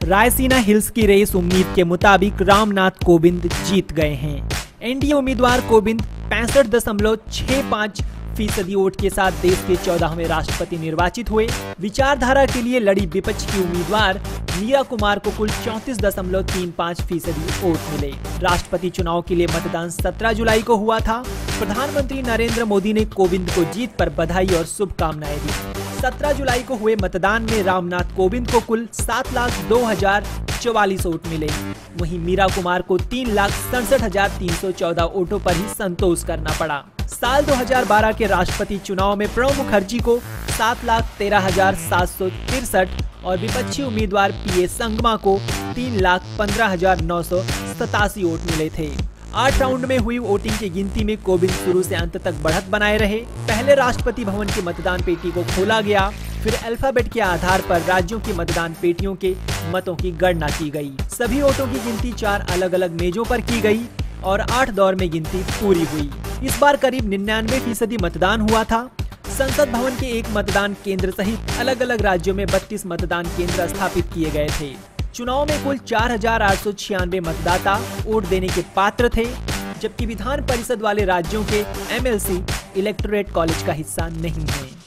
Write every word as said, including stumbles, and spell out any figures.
Raisina hills की race उम्मीद के मुताबिक रामनाथ कोविंद जीत गए हैं। एनडीए उम्मीदवार कोविंद पैंसठ दशमलव छह पाँच फीसदी वोट के साथ देश के चौदहवें राष्ट्रपति निर्वाचित हुए। विचारधारा के लिए लड़ी विपक्ष की उम्मीदवार मीरा कुमार को कुल चौंतीस दशमलव तीन पाँच फीसदी वोट मिले। राष्ट्रपति चुनाव के लिए मतदान सत्रह जुलाई को हुआ था। प्रधानमंत्री नरेंद्र मोदी ने कोविंद को जीत पर बधाई और शुभकामनाएं दी। सत्रह जुलाई को हुए मतदान में रामनाथ कोविंद को कुल सात लाख दो हजार चौवालीस वोट मिले। वहीं मीरा कुमार को तीन लाख सड़सठ हजार तीन सौ चौदह वोटों पर ही संतोष करना पड़ा। साल दो हजार बारह के राष्ट्रपति चुनाव में प्रणब मुखर्जी को सात लाख तेरह हजार सात सौ तिरसठ और विपक्षी उम्मीदवार पी ए संगमा को तीन लाख पंद्रह हजार नौ सौ सतासी वोट मिले थे। आठ राउंड में हुई वोटिंग की गिनती में कोविंद शुरू से अंत तक बढ़त बनाए रहे। पहले राष्ट्रपति भवन की मतदान पेटी को खोला गया, फिर अल्फाबेट के आधार पर राज्यों की मतदान पेटियों के मतों की गणना की गई। सभी वोटों की गिनती चार अलग अलग मेजों पर की गई और आठ दौर में गिनती पूरी हुई। इस बार करीब निन्यानवे फीसदी मतदान हुआ था। संसद भवन के एक मतदान केंद्र सहित अलग अलग राज्यों में बत्तीस मतदान केंद्र स्थापित किए गए थे। चुनाव में कुल चार हजार आठ सौ छियानवे मतदाता वोट देने के पात्र थे, जबकि विधान परिषद वाले राज्यों के M L C electorate college का हिस्सा नहीं है।